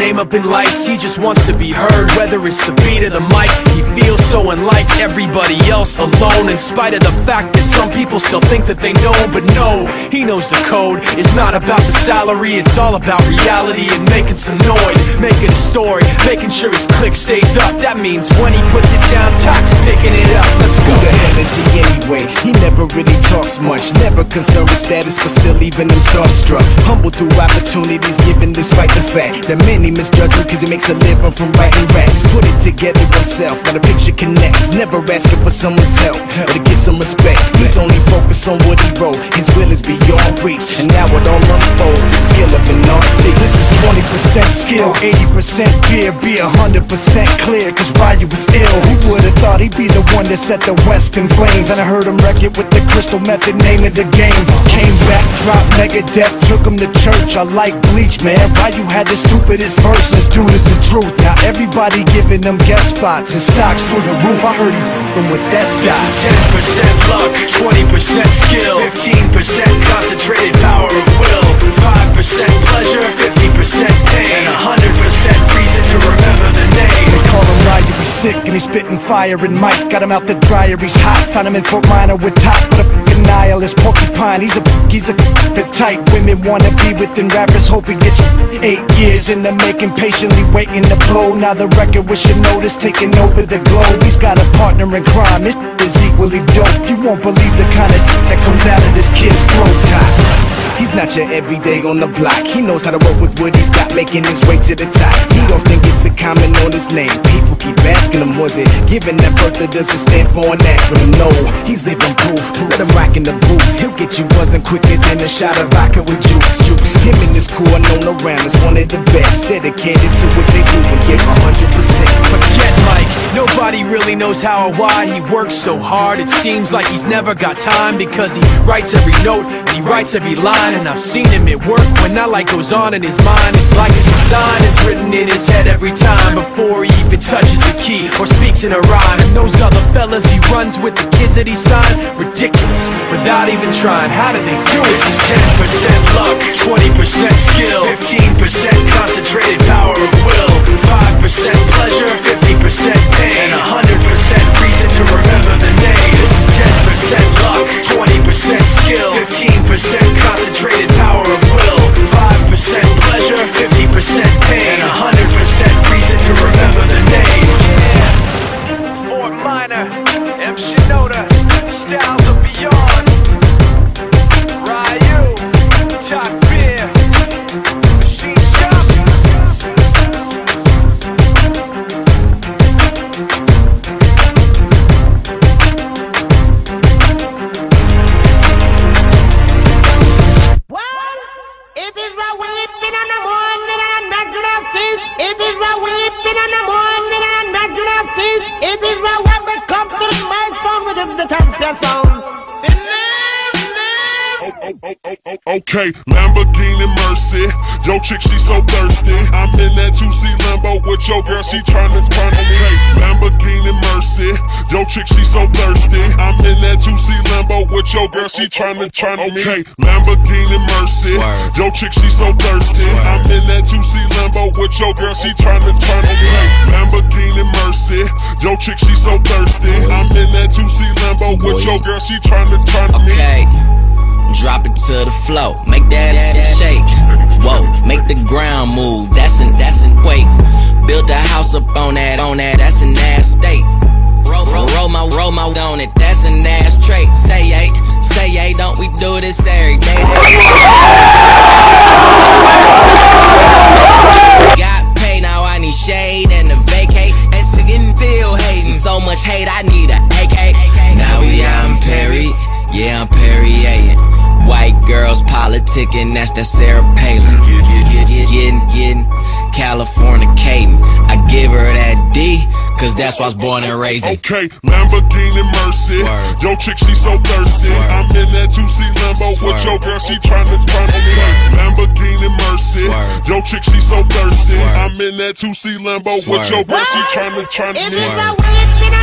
name up in lights. He just wants to be heard, whether it's the beat or the mic. He feels so unlike everybody else, alone, in spite of the fact that some people still think that they know. But no, he knows the code. It's not about the salary, it's all about reality and making some noise, making a story, making sure his click stays up. That means when he puts it down, Tox picking it up. Let's go. Who the hell is he anyway? He never really talks much, never concerned with status, but still even him starstruck. Humble through opportunities given despite the fact that many misjudge him cause he makes a living from writing raps. Put it together himself, now the picture connects. Never asking for someone's help or to get some respect. He's only focused on what he wrote. His will is beyond reach, and now it all unfolds, the skill of an artist. This is 20% skill, 80% fear. Be 100% clear, cause Ryu was ill. Who would've thought he'd be the one that set the West in flames? And I heard him wreck it with the crystal method, name of the game. Came back, dropped Megadeth, took him to church. I like Bleach, man. Ryu had the stupidest verse, this dude is the truth. Now everybody giving them guest spots and stocks through the roof. I heard he f***ing with that stock. This is 10% luck, 20% skill, 15% concentrated power of will, 5% pleasure, 50% pain, and 100% reason to remember the name. They call him Ryu, he's sick and he's spitting fire. And Mike got him out the dryer, he's hot. Found him in Fort Minor with top, but a f***ing nihilist porcupine. He's a the type women wanna be within rappers. Hope he gets 8 years in the making, patiently waiting to blow. Now the record with your notice taking over the globe. He's got a partner in crime, his is equally dope. You won't believe the kind of that comes out of this kid's throat. He's not your everyday on the block. He knows how to work with what he's got, making his way to the top. He often gets a comment on his name. People keep asking him, was it given that birth or does it stand for an acronym? No, he's living proof. Let him rock in the booth. He'll get you buzzing quicker than a shot of vodka with juice. Him and his crew are known around as one of the best, dedicated to what they do and give 100%. Forget Mike, nobody really knows how or why he works so hard. It seems like he's never got time, because he writes every note and he writes every line. And I've seen him at work when that light goes on in his mind. It's like a design is written in his head every time, before he even touches a key or speaks in a rhyme. And those other fellas he runs with, the kids that he signed, ridiculous, without even trying. How do they do it? This is 10% luck, 20% skill, 15% concentrated power of will, 5% pleasure, 50% pain, and 100% reason to remember the name. This is 10% luck, 20% skill, 15% concentrated power of will, 5% pleasure, 50% pain, and 100% reason to remember the name. Yeah. Fort Minor, M. Shinoda, styles of beyond. Ryu, Top Beer, Machine Shop. Okay, Lamborghini Mercy, yo chick she so thirsty. I'm in that 2C Lambo with your girl, she tryna turn on me. Hey, Lamborghini Mercy, yo chick she so thirsty. I'm in that 2C Lambo with your girl, she tryna turn on me. Okay, Lamborghini Mercy, yo chick she so thirsty. I'm in that 2C Lambo with your girl, she tryna turn on me. Hey, Lamborghini Mercy, yo chick she so thirsty. I'm in that 2C Lambo with your girl, she tryna turn on me. Okay. Drop it to the floor, make that shake. Whoa, make the ground move, that's an quake. Build a house up on that, that's an ass state. Roll my on it, that's an ass trait. Say yay, don't we do this every day? Got paid, now I need shade and a vacate. And getting still hating, so much hate, I need a AK. Now we out in Perry, yeah I'm Perrier. White girls politicking, that's that Sarah Palin. Getting Californicating. I give her that D, cause that's why I was born and raised in. Okay, Lamborghini Mercy, yo chick she so thirsty. I'm in that 2C Lambo with your girl, she tryna turn on me. Lamborghini Mercy, yo chick she so thirsty. I'm in that 2C Lambo with your girl, she tryna turn on me.